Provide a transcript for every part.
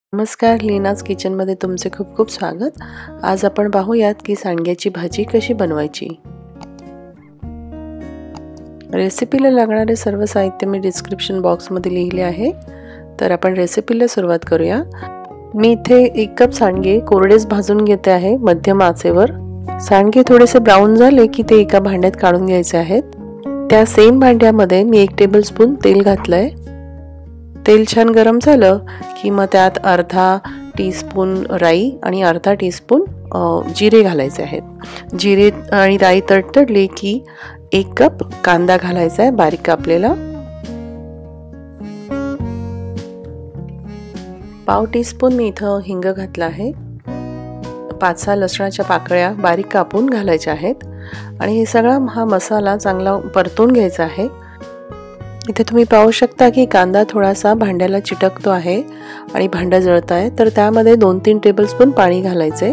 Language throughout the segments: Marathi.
नमस्कार, लीनाज किचनमध्ये तुमचे खूप खूप स्वागत। आज आपण पाहूयात की सांडग्याची भाजी कशी बनवायची। रेसिपीला लागणारे सर्व साहित्य मी डिस्क्रिप्शन बॉक्समध्ये लिहिले आहे, तर आपण रेसिपीला सुरुवात करूया। मी इथे 1 कप सांडगे कोरडेच भाजून घेते आहे मध्यम आचेवर। सांडगे थोडेसे ब्राऊन झाले की ते एका भांड्यात काढून घ्यायचे आहेत। त्या सेम भांड्यामध्ये मी 1 टेबलस्पून तेल घातलंय। तेल छान गरम झालं की मग त्यात अर्धा टीस्पून राई आणि अर्धा टीस्पून जिरे घालायचे आहेत। जिरे आणि राई तडतडली की 1 कप कांदा घालायचा आहे बारीक कापलेला। पाव टीस्पून मी इथं हिंग घातला आहे। 5-6 लसणाच्या पाकळ्या बारीक कापून घालायच्या आहेत आणि हे सगळा हा मसाला चांगला परतून घ्यायचा आहे। इथे तुम्ही पाहू शकता की कांदा थोडासा भांड्याला चिटकतो आहे आणि भांडं जळत आहे, तर त्यामध्ये 2-3 टेबलस्पून पाणी घालायचे।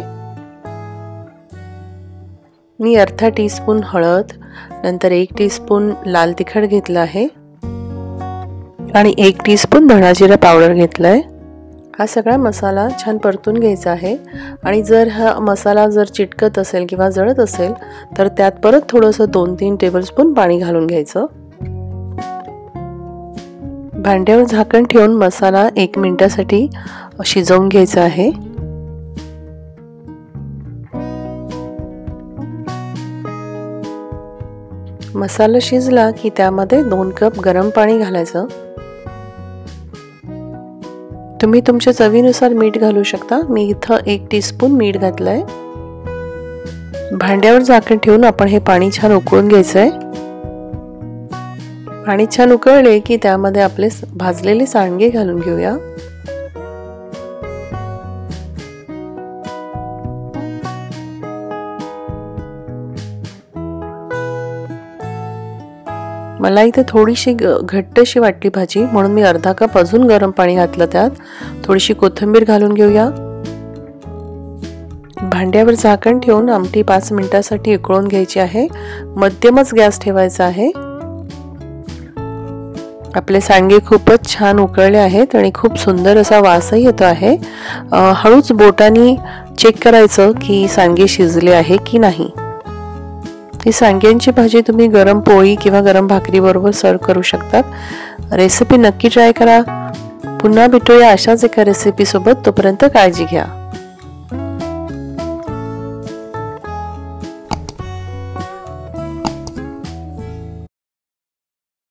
मी अर्धा टीस्पून हळद, नंतर 1 टीस्पून लाल तिखट घेतला आहे आणि 1 टीस्पून धना जिरा पावडर घेतलाय। हा सगळा मसाला छान परतून घ्यायचा आहे आणि जर हा मसाला चिटकत असेल किंवा जळत असेल तर त्यात परत थोडंसं 2-3 टेबलस्पून पाणी घालून घ्यायचं। भांड्यावर झाकण ठेवून मसाला 1 मिनिटासाठी शिजवून घ्यायचा आहे। मसाला शिजला की त्यामध्ये 2 कप गरम पाणी घालायचं। तुम्ही तुमच्या चवीनुसार मीठ घालू शकता। मी इथं 1 टीस्पून मीठ घातलंय। भांड्यावर झाकण ठेवून आपण हे पाणी छान उकळून घ्यायचंय। पाणी छान उकळले की त्यामध्ये आपले भाजलेले सांडगे घालून घेऊया। मला इथे थोडीशी घट्टशी वाटली भाजी, म्हणून मी अर्धा कप अजून गरम पाणी घातलं। त्यात थोडीशी कोथिंबीर घालून घेऊया। भांड्यावर झाकण ठेवून आमटी 5 मिनिटांसाठी उकळून घ्यायची आहे। मध्यमच गॅस ठेवायचा आहे। आपले सांडगे खूपच छान उकळले आहेत आणि खूप सुंदर असा वासही येतो आहे। हळूच बोटांनी चेक करायचं की सांडगे शिजले आहे की नाही। ही सांडग्यांची भाजी तुम्ही गरम पोळी किंवा गरम भाकरी बरोबर सर्व करू शकता। रेसिपी नक्की ट्राय करा। पुन्हा भेटूया अशाच एका रेसिपी सोबत। तोपर्यंत काळजी घ्या।